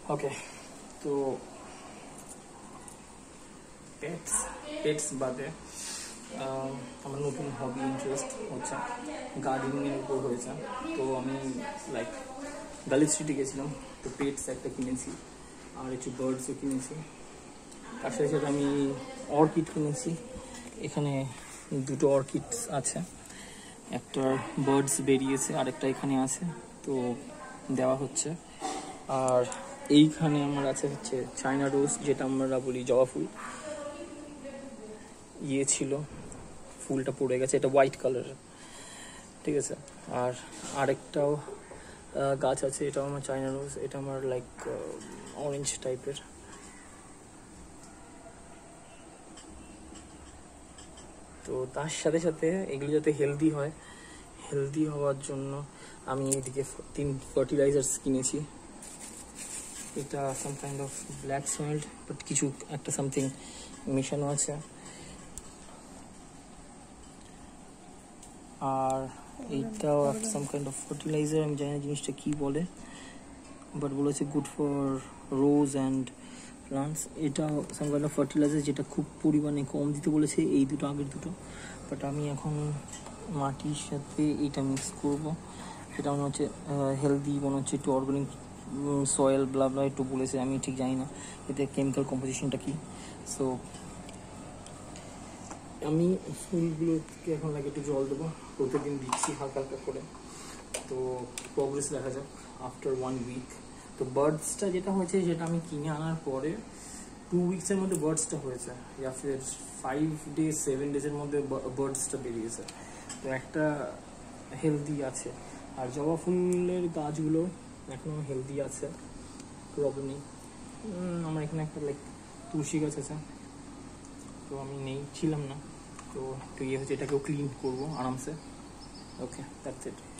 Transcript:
ওকে, তো পেটস বাদে আমার নতুন হবি ইন্টারেস্ট হচ্ছে গার্ডেনিংয়ের উপর হয়েছে। তো আমি লাইক গার্লি স্ট্রিটে গেছিলাম, তো পেটস একটা কিনেছি আর একটু বার্ডসও কিনেছি। তার সাথে সাথে আমি অর্কিড কিনেছি। এখানে দুটো অর্কিডস আছে, একটা বার্ডস বেরিয়েছে আর একটা এখানে আছে, তো দেওয়া হচ্ছে। আর এইখানে আমার আছে হচ্ছে চায়না রোজ, যেটা আমরা বলি জবা ফুল। ছিল ফুলটা পড়ে গেছে, এটা হোয়াইট কালারের, ঠিক আছে। আর আরেকটাও গাছ আছে, এটাও আমার চায়না রোজ, এটা আমার লাইক অরেঞ্জ টাইপের। তো তার সাথে সাথে এগুলো যাতে হেলদি হয়, হেলদি হওয়ার জন্য আমি এদিকে 3 ফার্টিলাইজার্স কিনেছি। এটা some kind of black soil, but কিছু একটা সামথিং মেশানো আছে। আর এইটাও সাম কাইন্ড অফ ফার্টিলাইজার, আমি জানি না জিনিসটা কী বলে, বাট বলেছে good for rose and plants. এটা সাম কাইন্ড অফ ফার্টিলাইজার, যেটা খুব পরিমাণে কম দিতে বলেছে, এই দুটো আগের দুটো। বাট আমি এখন মাটির সাথে এইটা মিক্স করব, সেটা মনে হচ্ছে হেলদি, মনে হচ্ছে একটু অর্গানিক সয়েল ব্লা একটু বলেছে, আমি ঠিক জানি না এতে কেমিক্যাল কম্পোজিশনটা কী। সো আমি ফুলগুলোকে এখন লাগে একটু জল দেবো, প্রতিদিন দিচ্ছি হালকা হালকা করে। তো প্রোগ্রেস দেখা যাক আফটার 1 উইক। তো বার্ডসটা যেটা হয়েছে, সেটা আমি কিনে আনার পরে 2 উইক্সের মধ্যে বার্ডসটা হয়েছে, ইয়া ফির 5 ডেজ 7 ডেজের মধ্যে বার্ডসটা বেরিয়েছে। তো একটা হেলদি আছে। আর জবা ফুলের গাছগুলো এখনও হেলদি আছে, প্রবলেম নেই। আমার এখানে একটা লাইক তুলসী গাছ আছে, তো আমি ছিলাম না, তো একটু হচ্ছে, এটাকেও ক্লিন করবো আরামসে। Okay, that's it.